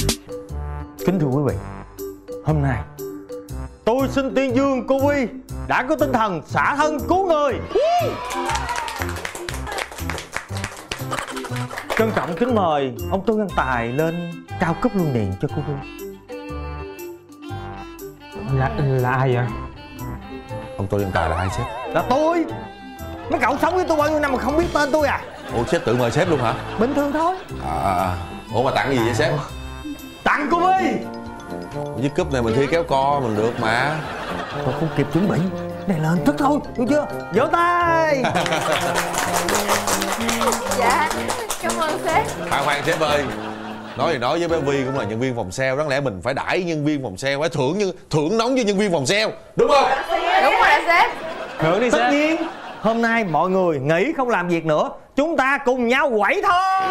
Kính thưa quý vị, hôm nay tôi xin tuyên dương cô Huy đã có tinh thần xả thân cứu người. Trân trọng kính mời ông Tô Văn Tài lên trao cúp lưu niệm cho cô Huy. Là ai vậy? Ông Tô Văn Tài là ai sếp? Là tôi. Mấy cậu sống với tôi bao nhiêu năm mà không biết tên tôi à? Ủa sếp tự mời sếp luôn hả? Bình thường thôi. Ủa mà tặng gì vậy sếp? Tặng cô Huy. Với cúp này mình thi kéo co mình được mà. Tôi không kịp chuẩn bị. Này là hình thức thôi, hiểu chưa? Vỗ tay. Dạ, cảm ơn sếp. Khoan sếp ơi. Nói thì nói với bé Vi cũng là nhân viên phòng sale, đáng lẽ mình phải đãi nhân viên phòng sale, phải thưởng nóng cho nhân viên phòng sale, đúng không? Đúng rồi sếp. Thưởng đi sếp. Tất nhiên, hôm nay mọi người nghỉ không làm việc nữa, chúng ta cùng nhau quẩy thôi.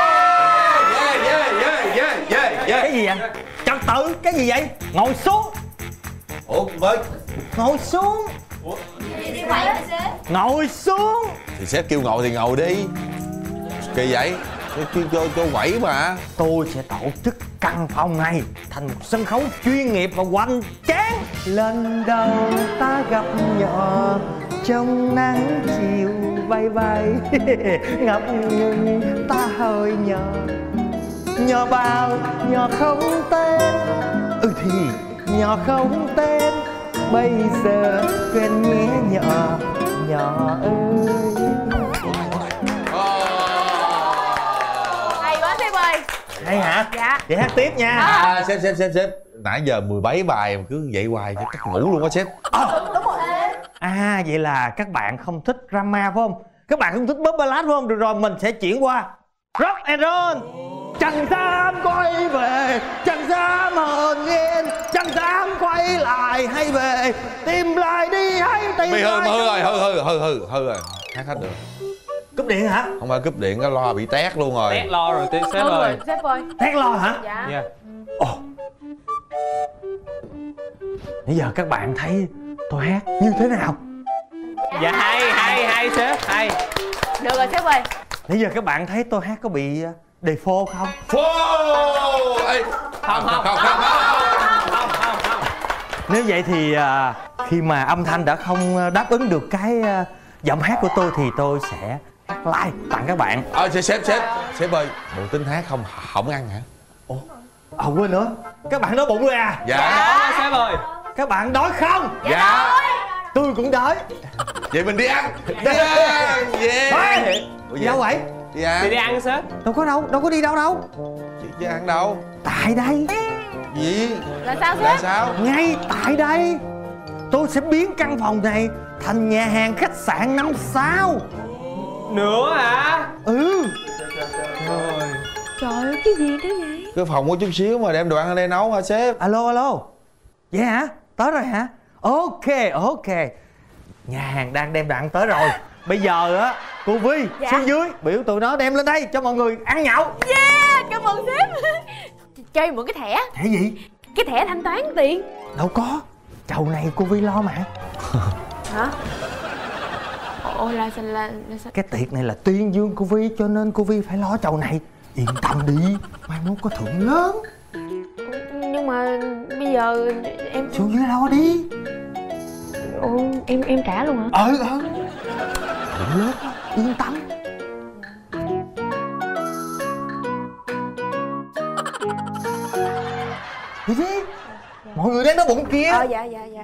Yeah. Cái gì vậy? Trật tự, cái gì vậy? Ngồi xuống. Ủa với Ngồi xuống. Đi quậy hả sếp? Ngồi xuống. thì sếp kêu ngồi thì ngồi đi. Kỳ vậy? Kêu cho quẩy mà. Tôi sẽ tổ chức căn phòng này thành một sân khấu chuyên nghiệp và hoành tráng. Lần đầu ta gặp nhỏ trong nắng chiều bay bay ngập ngừng ta hơi nhỏ bao nhỏ không tên. Thì nhỏ không tên bây giờ quên nhé nhỏ ơi. Hay quá sếp ơi. Hay hả? Dạ. Vậy hát tiếp nha. Sếp nãy giờ 17 bài mà cứ vậy hoài chắc cắt ngủ luôn á sếp. Đúng rồi sếp. Vậy là các bạn không thích drama phải không? Các bạn không thích pop ballad phải không? Được rồi, mình sẽ chuyển qua rock and roll. Chẳng dám quay về, chẳng dám hờn ghen, chẳng dám quay lại hay về, tìm lại đi hay tìm Mày lại. hư rồi. Hát hết được. Cúp điện hả? Không phải cúp điện, cái loa bị tét luôn rồi. Tét lo rồi sếp Đúng ơi. rồi sếp ơi. Tét lo hả? Dạ. Dạ. Bây giờ các bạn thấy tôi hát như thế nào? Dạ hay sếp, hay. Được rồi sếp ơi. Bây giờ các bạn thấy tôi hát có bị default không? Ê, Không. Nếu vậy thì khi mà âm thanh đã không đáp ứng được cái giọng hát của tôi thì tôi sẽ hát live tặng các bạn. Sếp ơi, bộ tính hát không ăn hả? Quên nữa, các bạn đói bụng rồi à? Dạ. Sếp ơi. Các bạn đói không? Dạ. Tôi cũng đói. Vậy mình đi ăn. Thôi, đâu vậy? Đi ăn. Thì đi ăn sếp. Đâu có đi đâu. Chứ ăn đâu? Tại đây. Gì? Là sao Là sếp? sao? Ngay tại đây. Tôi sẽ biến căn phòng này thành nhà hàng khách sạn 5 sao. Nữa hả? Trời ơi, cái gì nữa vậy? Cái phòng có chút xíu mà đem đồ ăn ở đây nấu hả sếp? Alo. Vậy hả? Tới rồi hả? Ok. Nhà hàng đang đem đồ ăn tới rồi. Bây giờ á, cô Vi xuống dưới biểu tụi nó đem lên đây cho mọi người ăn nhậu. Yeah, cảm ơn sếp. Chơi mượn cái thẻ. Thẻ gì? Cái thẻ thanh toán tiền. Đâu có. Chầu này cô Vi lo mà. Hả? Ồ là sao? Cái tiệc này là tuyên dương cô Vi cho nên cô Vi phải lo chầu này. Yên tâm đi, mai mốt có thưởng lớn. Nhưng mà bây giờ em Xuống dưới lo đi. Ồ, em trả luôn hả? Thưởng lớn, yên tâm. Gì? Mọi người đang đói bụng kia. Dạ.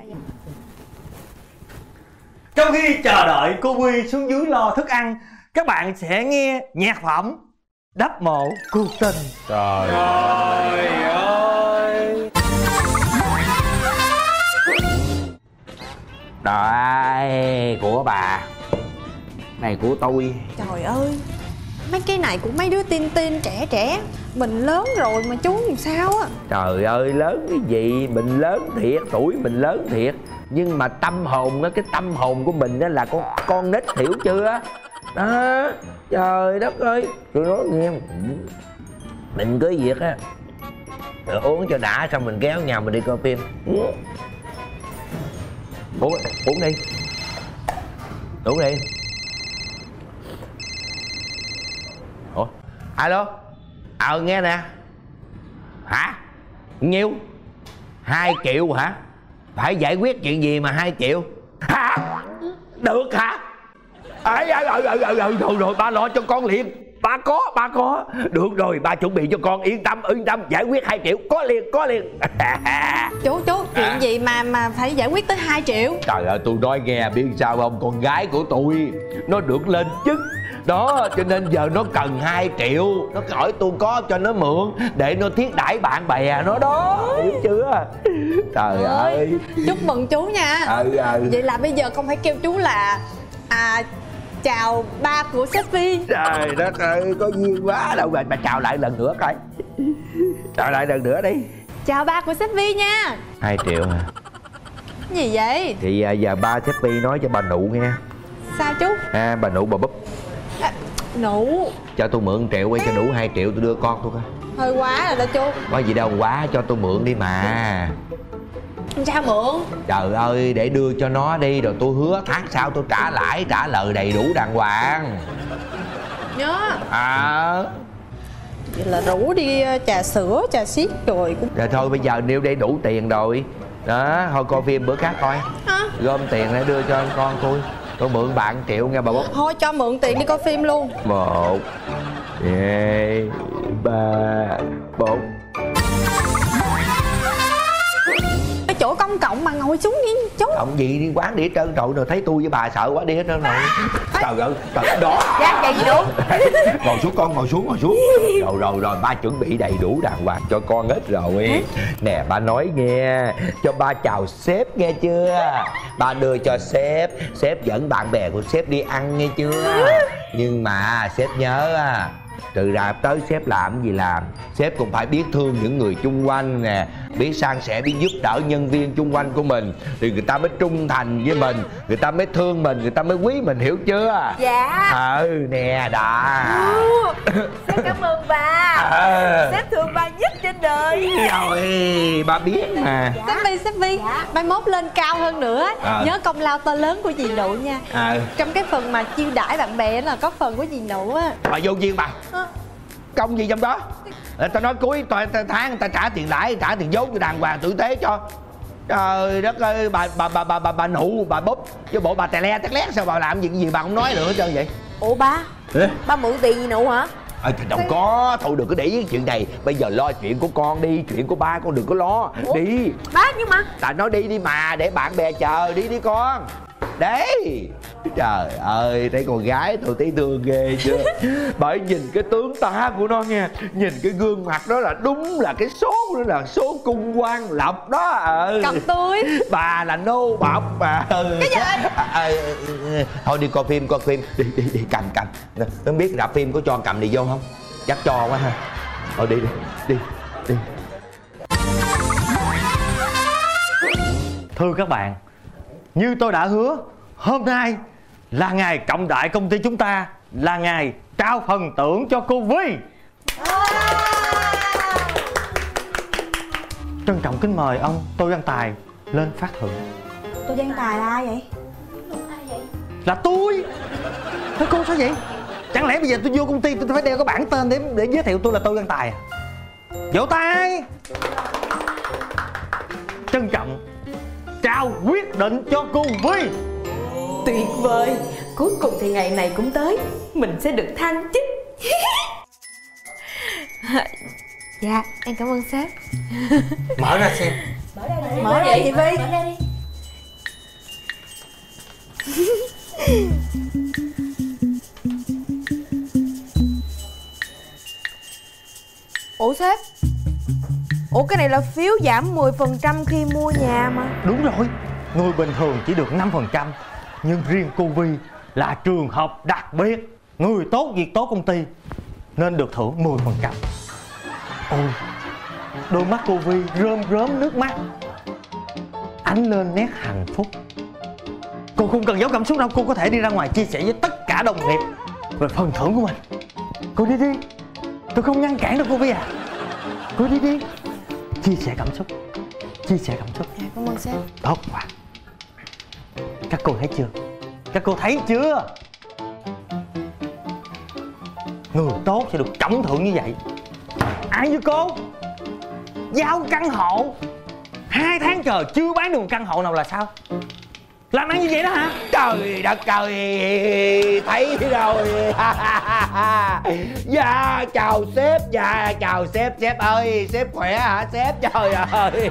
Trong khi chờ đợi cô Huy xuống dưới lo thức ăn, các bạn sẽ nghe nhạc phẩm Đắp Mộ Cuộc Tình. Trời ơi. Đây, của bà. Này của tôi. Trời ơi, mấy cái này của mấy đứa tin trẻ. Mình lớn rồi mà chú làm sao á. Trời ơi, lớn cái gì, mình lớn thiệt, tuổi mình lớn thiệt. Nhưng mà tâm hồn đó, cái tâm hồn của mình đó là con nít, hiểu chưa? Đó, trời đất ơi. Tôi nói nghe, mình cứ việc á, rồi uống cho đã xong mình kéo nhau mình đi coi phim. Uống đi. Uống đi. Ủa, alo. Nghe nè. Nhiêu? 2 triệu hả? Phải giải quyết chuyện gì mà 2 triệu? Hả? Được hả? Rồi ba lo cho con liền. Ba có. Được rồi, ba chuẩn bị cho con, yên tâm, giải quyết 2 triệu, có liền. Chú, chuyện gì mà phải giải quyết tới 2 triệu? Trời ơi, tôi nói nghe biết sao không? Con gái của tôi nó được lên chức đó, cho nên giờ nó cần 2 triệu. Nó hỏi tôi có cho nó mượn để nó thiết đãi bạn bè nó đó, hiểu chưa? Trời ơi, Chúc mừng chú nha. Vậy là bây giờ con phải kêu chú là chào ba của sếp Vi. trời đất ơi, có duyên quá đâu. Bà chào lại lần nữa coi. Chào lại lần nữa đi. Chào ba của sếp Vi nha. 2 triệu hả? Cái gì vậy? Thì giờ ba sếp Vi nói cho bà Nụ nghe. Sao chú? Bà Nụ bà Búp, Nụ cho tôi mượn 1 triệu quay cho đủ 2 triệu tôi đưa con tôi coi. hơi quá rồi đó chú. Có gì đâu quá, cho tôi mượn đi mà. Sao mượn? Trời ơi, để đưa cho nó đi, rồi tôi hứa tháng sau tôi trả lãi trả lời đầy đủ đàng hoàng. Nhớ. Vậy là rủ đi trà sữa, trà xiết rồi cũng... Rồi thôi bây giờ nếu để đủ tiền rồi đó, thôi coi phim bữa khác coi. Gom tiền để đưa cho con tôi mượn bạn 1 triệu nghe bà Bút. Thôi cho mượn tiền đi coi phim luôn. 1 2 3 4. Cái chỗ công cộng mà ngồi xuống đi chú. Ông gì đi quán đi hết trơn rồi, thấy tôi với bà sợ quá đi hết trơn rồi. Trời ơi, đó. Dạ chạy gì đủ. Ngồi xuống con, ngồi xuống. Rồi ba chuẩn bị đầy đủ đàng hoàng cho con hết rồi. Nè ba nói nghe, cho ba chào sếp nghe chưa? Ba đưa cho sếp dẫn bạn bè của sếp đi ăn nghe chưa? Nhưng mà sếp nhớ từ ra tới sếp làm gì làm, sếp cũng phải biết thương những người chung quanh nè, biết san sẻ, biết giúp đỡ nhân viên chung quanh của mình, thì người ta mới trung thành với mình, người ta mới thương mình, người ta mới quý mình, hiểu chưa? Dạ. Nè đã. Sếp cảm ơn ba. Sếp thương ba nhất trên đời. Rồi ba biết mà. Sếp Vi, mai mốt lên cao hơn nữa nhớ công lao to lớn của dì Nụ nha. Trong cái phần mà chiêu đãi bạn bè là có phần của dì Nụ á. Bà vô duyên bà. Công gì trong đó? Tao nói cuối tháng tao trả tiền lãi, trả tiền vốn cho đàng hoàng tử tế cho. Trời đất ơi, bà Nụ, bà Búp với bộ bà tè lét sao bà làm gì bà không nói nữa hết trơn vậy? Ủa ba? Ba mượn tiền gì Nụ hả? Thì đâu có, thôi đừng có để ý chuyện này. Bây giờ lo chuyện của con đi, chuyện của ba con đừng có lo. Ủa? Đi. Ba nhưng mà Ta nói đi mà, để bạn bè chờ, đi con. Đấy. Trời ơi, thấy con gái tôi thấy thương ghê chưa. Bởi nhìn cái tướng tá của nó nha, nhìn cái gương mặt đó là đúng là cái số đó là số cung quan lộc đó. Cầm tôi. Bà là nô bọc mà. Cái gì? Thôi đi coi phim đi cầm không biết rạp phim có cho cầm này vô không? Chắc cho quá ha. Thôi đi. Thưa các bạn, như tôi đã hứa, hôm nay là ngày trọng đại công ty chúng ta, là ngày trao phần thưởng cho cô Vi. Trân trọng kính mời ông Tô Văn Tài lên phát thưởng. Tô Văn Tài là ai vậy? Là tôi. Thế cô sao vậy? Chẳng lẽ bây giờ tôi vô công ty tôi phải đeo cái bảng tên để giới thiệu tôi là Tô Văn Tài à? Vỗ tay. Trân trọng trao quyết định cho cô Vi. Tuyệt vời. Cuối cùng thì ngày này cũng tới. Mình sẽ được thăng chức. Dạ em cảm ơn sếp. Mở ra xem. Mở vậy chị Vi. Ủa sếp? Ủa cái này là phiếu giảm 10% khi mua nhà mà. Đúng rồi, người bình thường chỉ được 5%, nhưng riêng cô Vi là trường hợp đặc biệt, người tốt việc tốt công ty nên được thưởng 10%. Ôi, đôi mắt cô Vi rơm rớm nước mắt, ánh lên nét hạnh phúc. Cô không cần giấu cảm xúc đâu, cô có thể đi ra ngoài chia sẻ với tất cả đồng nghiệp về phần thưởng của mình. Cô đi, tôi không ngăn cản đâu cô Vi à. Cô đi, chia sẻ cảm xúc. Dạ cảm ơn sếp. Tốt quá. Các cô thấy chưa? Các cô thấy chưa? Người tốt sẽ được trọng thưởng như vậy. Ai như cô? giao căn hộ 2 tháng trời chưa bán được một căn hộ nào là sao? Làm ăn như vậy đó hả? Trời đất ơi, thấy rồi. Dạ chào sếp, dạ chào sếp. Sếp ơi, sếp khỏe hả sếp? Trời ơi,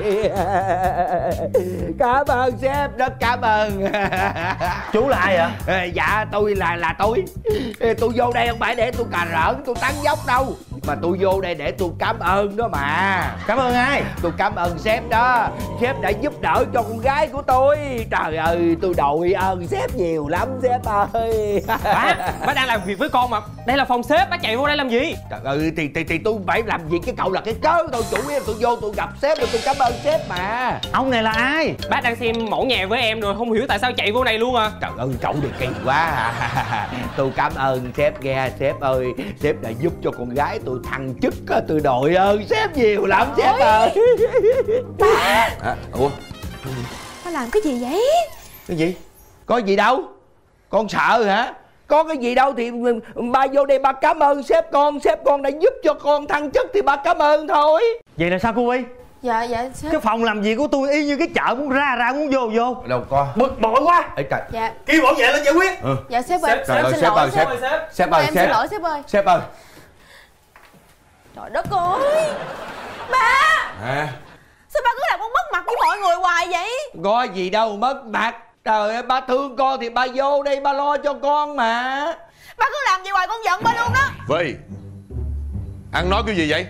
cảm ơn sếp, rất cảm ơn. Chú là ai vậy? Dạ tôi là tôi vô đây không phải để tôi cà rỡn, tôi tán dốc đâu, mà tôi vô đây để tôi cảm ơn đó mà. Cảm ơn ai? Tôi cảm ơn sếp đó. Sếp đã giúp đỡ cho con gái của tôi. Trời ơi, tôi đội ơn sếp nhiều lắm sếp ơi. Bác đang làm việc với con mà. Đây là phòng sếp, bác chạy vô đây làm gì? Trời ơi, thì tôi phải làm việc với cậu là cái cớ tôi. Chủ yếu tôi vô tôi gặp sếp rồi tôi cảm ơn sếp mà. Ông này là ai? Bác đang xem mẫu nhà với em rồi không hiểu tại sao chạy vô này luôn à. Trời ơi, cậu thì kỳ quá. Tôi cảm ơn sếp nghe. Sếp ơi, sếp đã giúp cho con gái tôi thăng chức. Tôi đội ơn sếp nhiều lắm sếp ơi. Ba. Ủa? Ba làm cái gì vậy? Cái gì? Có gì đâu. Con sợ hả? Có cái gì đâu thì ba vô đây ba cảm ơn sếp con. Sếp con đã giúp cho con thăng chức thì ba cảm ơn thôi. Vậy là sao cô Y? Dạ sếp. Cái phòng làm việc của tôi y như cái chợ, muốn ra muốn vô. Đâu có. Bực bội quá. Ê trời. Dạ. Kêu bảo vệ lên giải quyết. Dạ sếp ơi. Trời ơi, Xin sếp lỗi ơi, sếp. sếp ơi, Em xin lỗi sếp ơi. Sếp ơi. Trời đất ơi. Ba. Sao ba cứ làm con mất mặt với mọi người hoài vậy? Có gì đâu mất mặt. Trời ơi, ba thương con thì ba vô đây ba lo cho con mà. Ba cứ làm gì hoài con giận ba luôn đó. Vy, ăn nói kiểu gì vậy?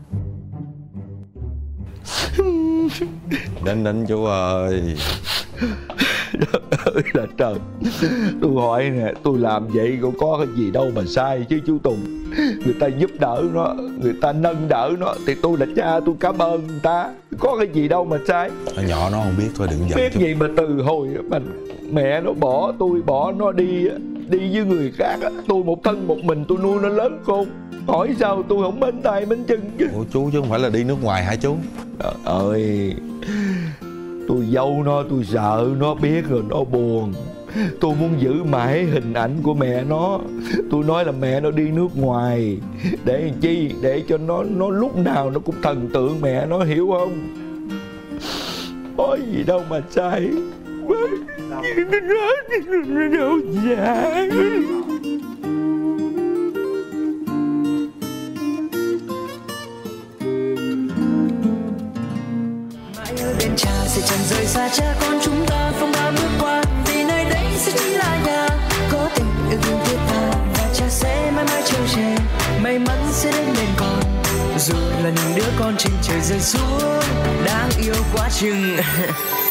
Nín chú ơi. Trời ơi là trời. Tôi hỏi nè, tôi làm vậy cũng có cái gì đâu mà sai chứ chú Tùng. Người ta giúp đỡ nó, người ta nâng đỡ nó thì tôi là cha tôi cảm ơn người ta. Có cái gì đâu mà sai. Nó nhỏ nó không biết thôi, đừng giận Biết chút. gì mà từ hồi mà mẹ nó bỏ tôi, bỏ nó đi với người khác. Tôi một thân một mình tôi nuôi nó lớn khôn. Hỏi sao tôi không mến tay mến chân chứ. Ủa chú chứ không phải là đi nước ngoài hả chú? Trời ơi, tôi giấu nó, tôi sợ nó biết rồi nó buồn. Tôi muốn giữ mãi hình ảnh của mẹ nó. Tôi nói là mẹ nó đi nước ngoài. Để làm chi? Để cho nó lúc nào nó cũng thần tượng mẹ nó, hiểu không? Có gì đâu mà sai. Nó đâu sai. Bên cha sẽ chẳng rời xa cha con chúng ta phong ba bước qua, vì nơi đây sẽ chính là nhà. Có tình yêu thương thiết tha và cha sẽ mãi mãi trông che, may mắn sẽ đến bên con dù là những đứa con trên trời rơi xuống đáng yêu quá chừng.